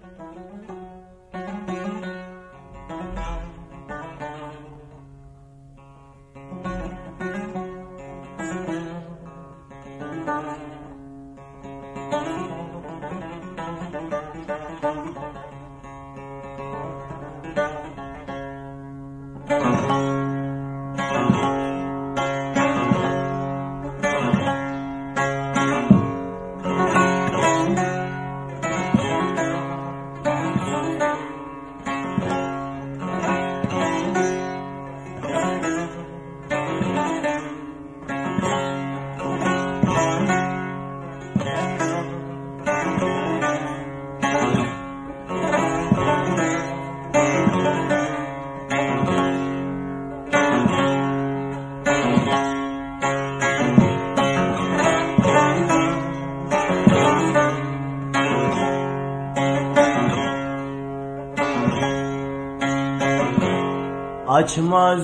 Açma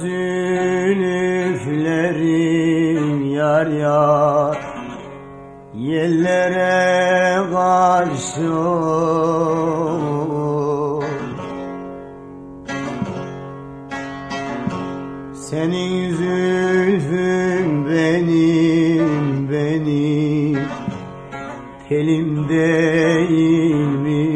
zülüflerim yar yar, yellere karşı senin zülfün benim telim değil mi?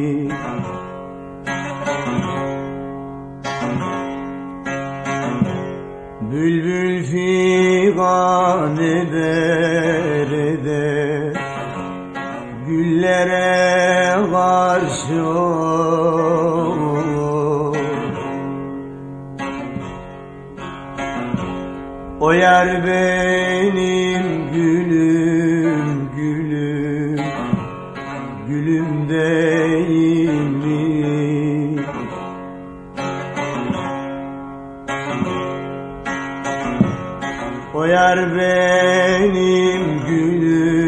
Bülbül figan eder güllere karşı o yer benim gülüm değil mi? O yer benim gülüm